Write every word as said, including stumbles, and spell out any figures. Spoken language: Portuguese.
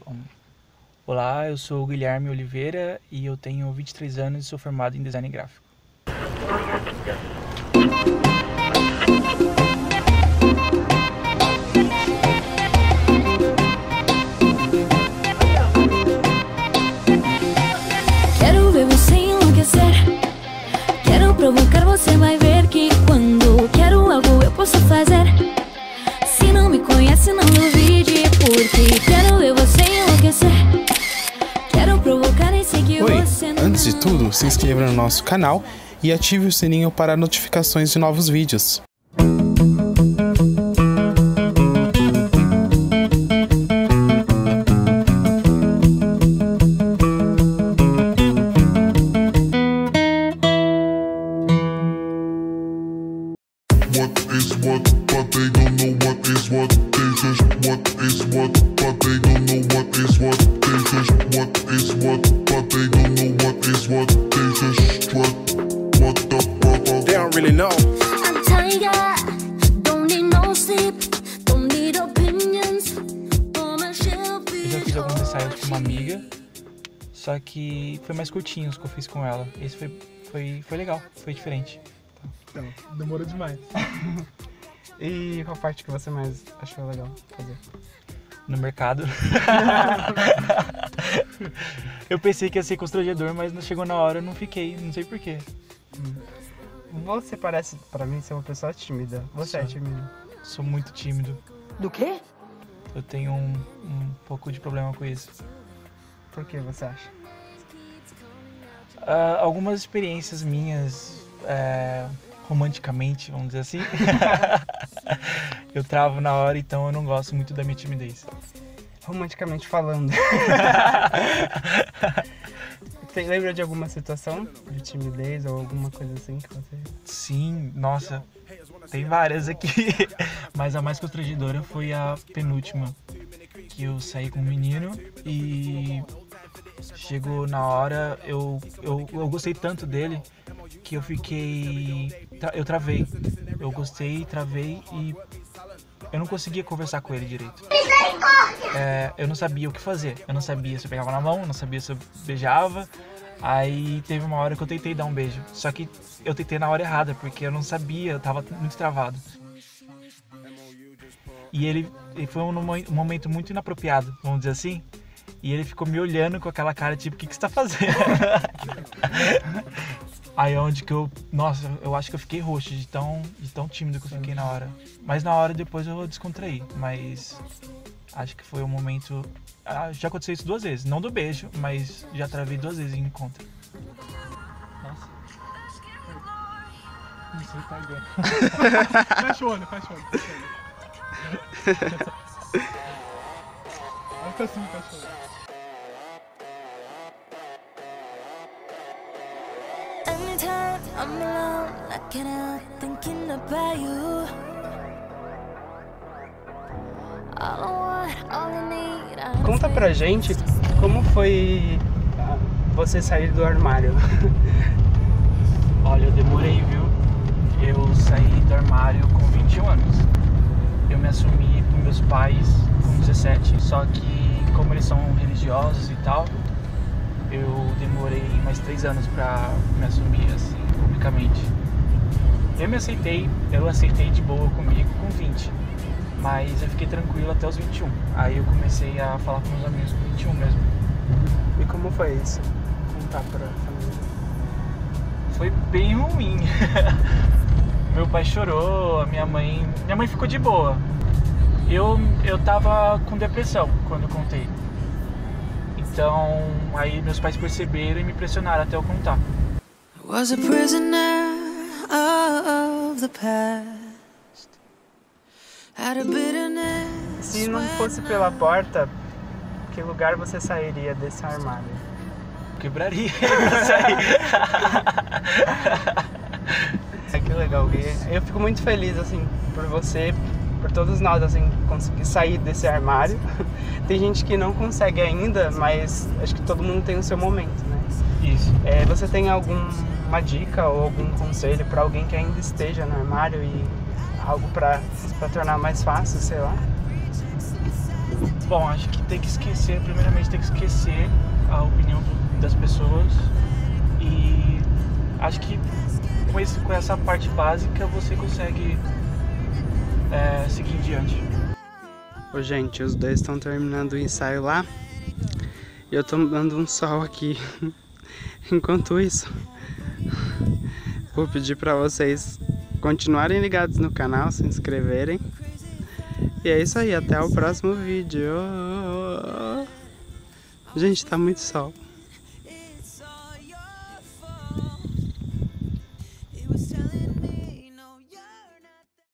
Bom, olá, eu sou o Guilherme Oliveira e eu tenho vinte e três anos e sou formado em design gráfico. Quero ver você enlouquecer, quero provocar, você vai ver que quando quero algo eu posso fazer. Se não me conhece, não duvide, porque quero ver você enlouquecer. Quero provocar e sei que Oi, você não... antes de tudo, se inscreva no nosso canal e ative o sininho para notificações de novos vídeos. What is what, but they don't know what is what. They just what is what, but they don't know what is what. They just what is what, but they don't know what is what. They just what, what the fuck. They don't really know. I'm tired, don't need no sleep, don't need opinions. Gonna chill, Eu já fiz alguns ensaios com uma amiga, só que foi mais curtinhos que eu fiz com ela. Esse foi, foi, foi legal, foi diferente. Então, demorou demais. E qual parte que você mais achou legal fazer? No mercado. Eu pensei que ia ser constrangedor, mas não chegou na hora, eu não fiquei, não sei porquê. Você parece, pra mim, ser uma pessoa tímida. Você é Sou. tímido? Sou muito tímido. Do quê? Eu tenho um, um pouco de problema com isso. Por que você acha? Ah, algumas experiências minhas, é, romanticamente, vamos dizer assim, eu travo na hora, então eu não gosto muito da minha timidez. Romanticamente falando. Você lembra de alguma situação de timidez ou alguma coisa assim que você... Sim, nossa, tem várias aqui, mas a mais constrangedora foi a penúltima, que eu saí com um menino e chegou na hora, eu, eu, eu gostei tanto dele que eu fiquei, eu travei, eu gostei, travei e eu não conseguia conversar com ele direito. É, eu não sabia o que fazer, eu não sabia se eu pegava na mão, eu não sabia se eu beijava. Aí teve uma hora que eu tentei dar um beijo, só que eu tentei na hora errada, porque eu não sabia, eu tava muito travado. E ele, ele foi um, um momento muito inapropriado, vamos dizer assim, e ele ficou me olhando com aquela cara tipo, o que, que você tá fazendo? Aí é onde que eu, nossa, eu acho que eu fiquei roxo de tão, de tão tímido que eu fiquei na hora. Mas na hora depois eu descontraí, mas acho que foi um momento... Ah, já aconteceu isso duas vezes, não do beijo, mas já travei duas vezes em encontro. Nossa. Não sei, tá igual. Fecha o olho, fecha o olho. Fecha o olho. Vai ficar assim, fecha o olho. Anytime I'm alone, I can't help thinking about you. All I want, all I need, I Conta pra gente como foi ah, você sair do armário. Olha, eu demorei, viu? Eu saí do armário com vinte e um anos. Eu me assumi com meus pais com dezessete, só que como eles são religiosos e tal, eu demorei mais três anos pra me assumir assim, publicamente. Eu me aceitei, eu aceitei de boa comigo com vinte, mas eu fiquei tranquilo até os vinte e um. Aí eu comecei a falar com meus amigos com vinte e um mesmo. E como foi isso? Contar pra família. Foi bem ruim. Meu pai chorou, a minha mãe... Minha mãe ficou de boa. Eu, eu tava com depressão quando eu contei. Então, aí meus pais perceberam e me pressionaram até eu contar. Was a prisoner of the past. Had a bitterness. Se não fosse pela porta, que lugar você sairia desse armário? Quebraria pra sair. É que legal, Gui. Eu fico muito feliz, assim, por você, por todos nós, assim, conseguir sair desse armário. Tem gente que não consegue ainda, mas acho que todo mundo tem o seu momento, né? Isso. É, você tem alguma dica ou algum conselho para alguém que ainda esteja no armário e algo para para tornar mais fácil, sei lá? Bom, acho que tem que esquecer, primeiramente tem que esquecer a opinião do, das pessoas. E acho que com, esse, com essa parte básica você consegue é, seguir em diante. Ô, gente, os dois estão terminando o ensaio lá e eu tô dando um sol aqui. Enquanto isso, vou pedir pra vocês continuarem ligados no canal, se inscreverem. E é isso aí, até o próximo vídeo. Gente, tá muito sol.